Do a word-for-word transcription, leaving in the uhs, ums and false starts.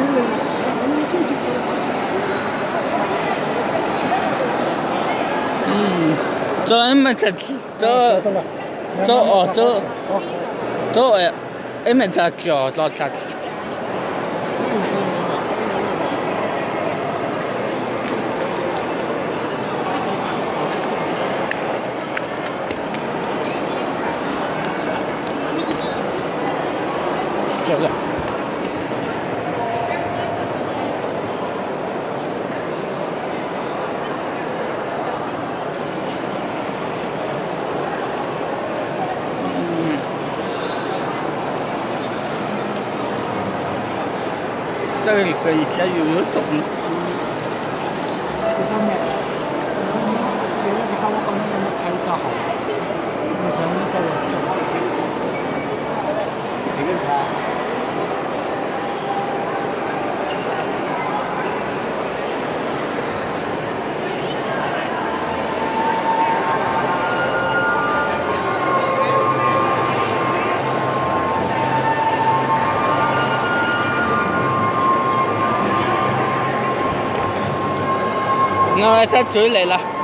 嗯，这么才这这哦这这哎，哎没咋叫到咋去？这个。 这个可以加油有种子。这方面，这方面，别的地方我讲你那开早好，你像你这个是好的，这个啥？我才追来了。